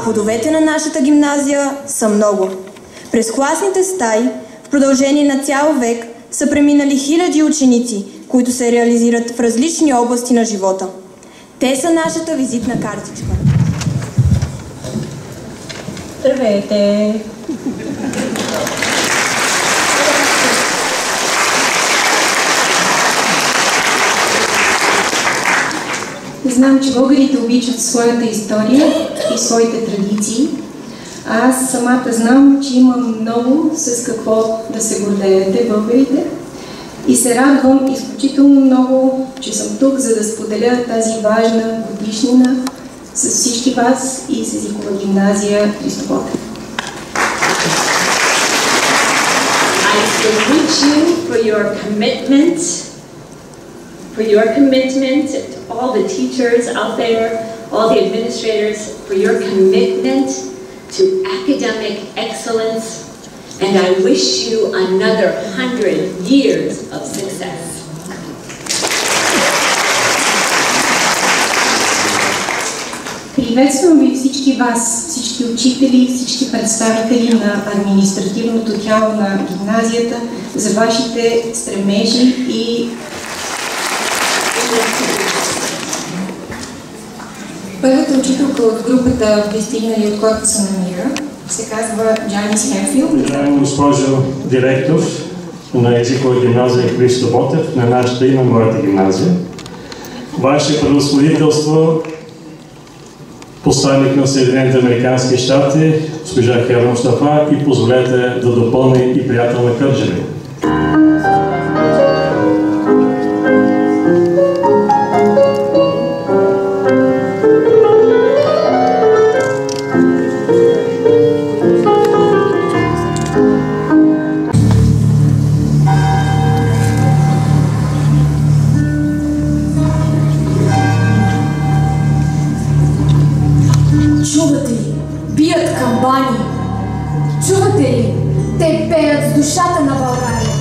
плодовете на нашата гимназия са много. През класните стаи в продължение на цял век са преминали хиляди ученици, които се реализират в различни области на живота. Те са нашата визитна картичка. Здравейте! Знам, че българите обичат своята история и своите традиции. Аз самата знам, че имам много с какво да се гордеете българите и се радвам изключително много, че съм тук, за да споделя тази важна годишнина с всички вас и с езикова гимназия Христо Ботев. I salute you for your commitment to all the teachers out there, all the administrators, for your commitment to academic excellence, and I wish you another 100 years of success. Приветствам ви всички вас, всички учители, всички представители на административното тяло на гимназията за вашите стремежи и първата учителка от групата "Пристигнали от който се намира" се казва Джанис Хенфилд. Уважаема госпожо директор на езикова гимназия Христо Ботев, на нашата и на моята гимназия, Ваше превъзходителство, посланник на Съединените американски щати, госпожа Хера Мустафа, и позволете да допълня и приятел на Кърджали. Чувате ли? Бият камбани. Чувате ли? Те пеят с душата на България.